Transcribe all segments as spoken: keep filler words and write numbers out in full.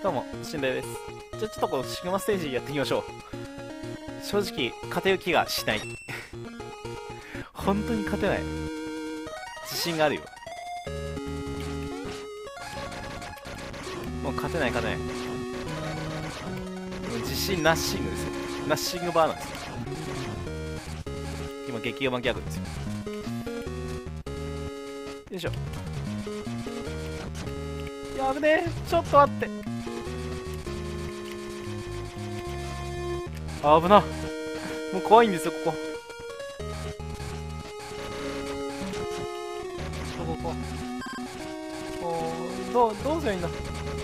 どうも、しんれいです。じゃあちょっとこのシグマステージやっていきましょう。正直、勝てる気がしない。本当に勝てない。自信があるよ。もう勝てない勝てない。もう自信ナッシングですよ。ナッシングバーなんですよ。今、激ヤマギャグですよ。よいしょ。やぶねえ、ちょっと待って。あぶな。もう怖いんですよ、ここ。ここ、ここ。おー、どう、どうすりゃいいんだ。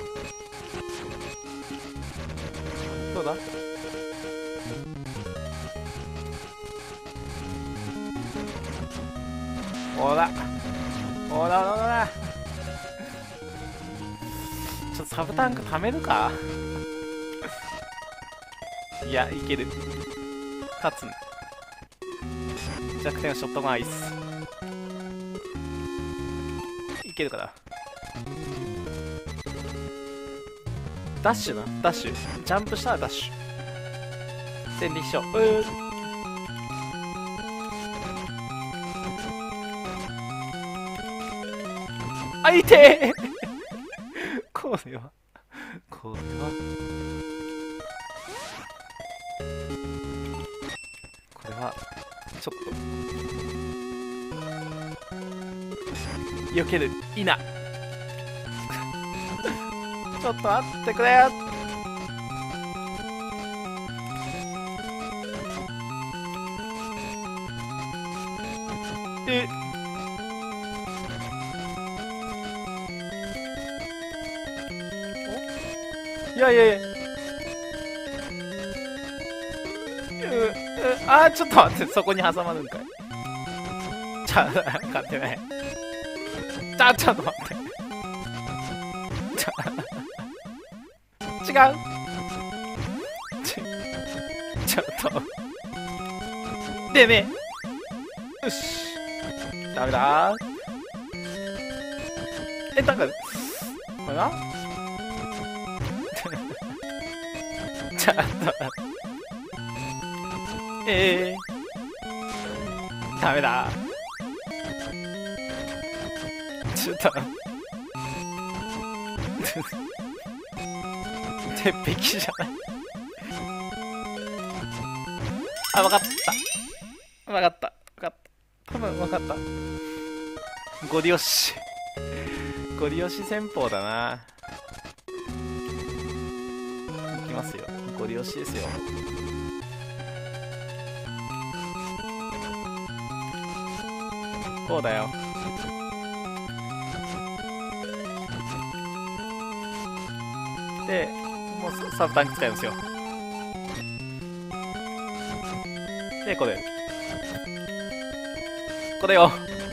どうだ。ほら。ほらほらほら。ちょっとサブタンク貯めるか。いや、いける。勝つね。弱点はショットガンアイス。いけるかな。ダッシュな、ダッシュ。ジャンプしたらダッシュ。戦利書。うー。あ、いてーこれは、これは。これは、ちょっと。避ける、いな。ちょっと待ってくれよ。えいやいやいや。ううあー、ちょっと待って、そこに挟まるんかい。ちゃ、勝てない。ちゃ、ちょっと待って。ちゃ、違う。ち、ちょっと。でね。よし。ダメだー。え、なんか、これなちょっと。えー、ダメだ。ちょっと。鉄壁じゃない。あ、わかった。わかった。わかった。多分わかった。ゴリ押し。ゴリ押し戦法だな。いきますよ。ゴリ押しですよ。こうだよ。で、もうサブタンク使いますよ。で、これ。これよ。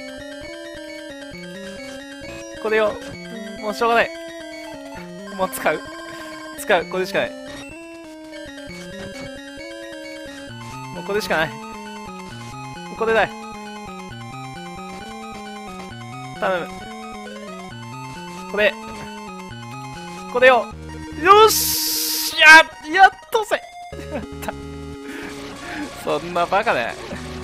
これよ。もうしょうがない。もう使う。使う。これしかない。もうこれしかない。もうこれだい。頼む。これ。これよ。よっしゃやっとせやった。そんなバカね。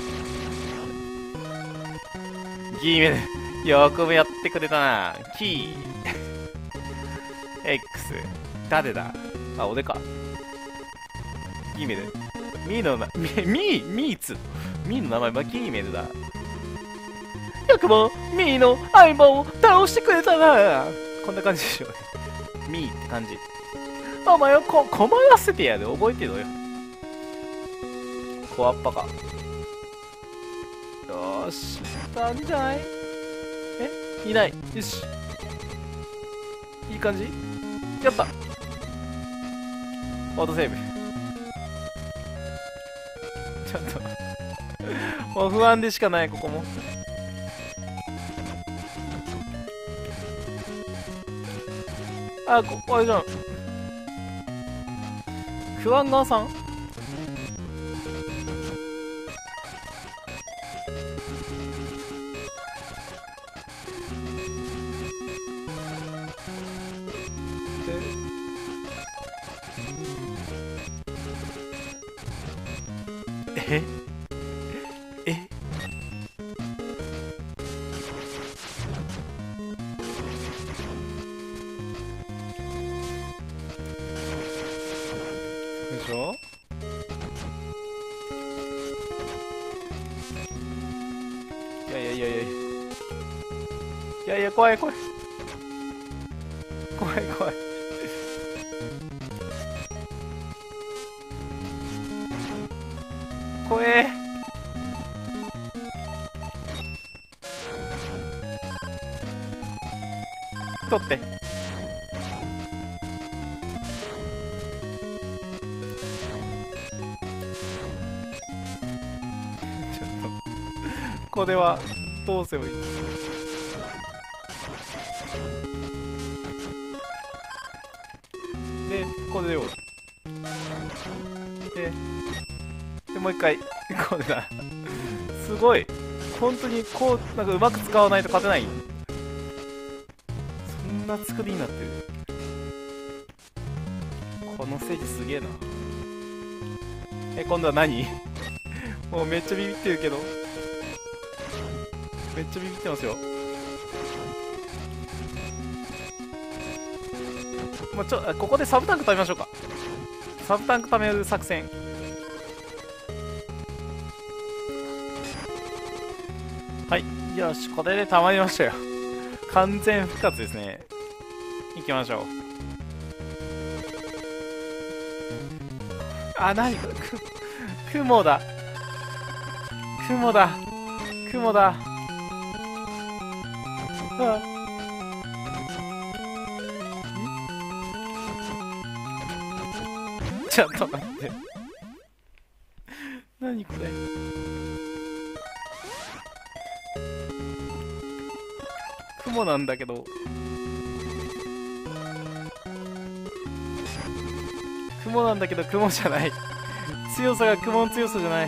ギーメル。よくもやってくれたな。キー。X。誰だあ、俺か。ギーメル。ミーのな、ミー、ミー、ミーツ。ミーの名前はギーメルだ。よくも、ミーの相棒を倒してくれたな。こんな感じでしょうね。ミーって感じ。お前をこ困らせてやる。覚えてろよ。コアッパか。よーし。いいんじゃない？えいない。よし。いい感じ？やった。オートセーブ。ちょっと。もう不安でしかない、ここも。あ、ここあれじゃん。不安側さんでええでしょ。いやいやいやいやいやいや、怖い怖い怖い怖い怖え。取って。ちょっとこれはどうすればいい。でこれをででもう一回これだ。すごい本当にこうなんかうまく使わないと勝てない。そんな作りになってる。このステージすげえな。え今度は何もうめっちゃビビってるけど、めっちゃビビってますよ。もうちょここでサブタンク食べましょうか。サブタンク貯める作戦。はい、よし、これでたまりましたよ。完全復活ですね。行きましょう。あ、なにこれ、く雲だ雲だ雲だ。あちょっと待って何これ。雲なんだけど、雲なんだけど雲じゃない。強さが雲の強さじゃない。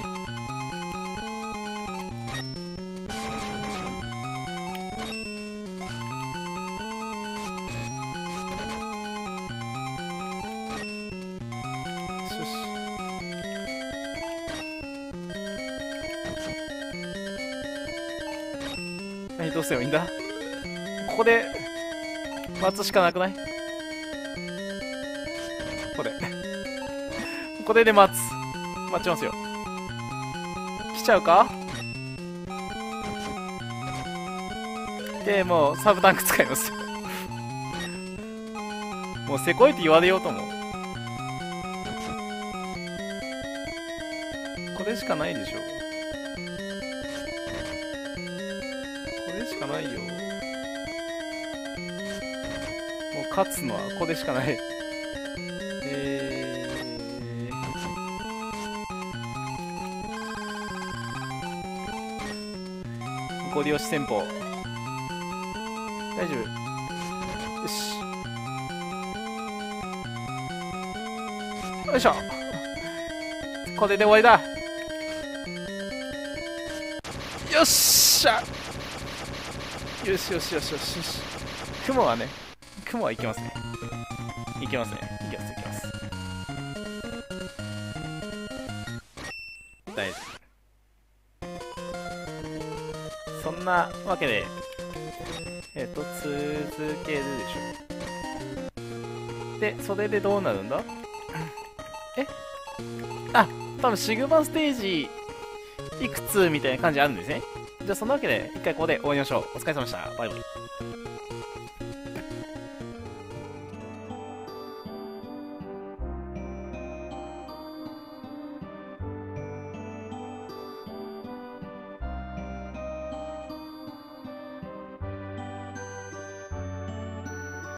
何どうすればいいんだ。ここで待つしかなくない。これこれで待つ待ちますよ。来ちゃうか。でもうサブタンク使いますよ。もうせこいって言われようともこれしかないでしょ。これしかないよ。もう勝つのはこれしかない。えー、ご利用し戦法大丈夫。よしよいしょ。これで終わりだ。よっしゃ。よしよしよしよしよし。雲はね、雲はいけますね。いけますね。いけますいけます。大丈夫。そんなわけで、えっと、続けるでしょ。で、それでどうなるんだ。えあ、多分シグマステージいくつみたいな感じあるんですね。じゃあそんなわけで一回ここで終わりましょう。お疲れ様でした。バイバイ。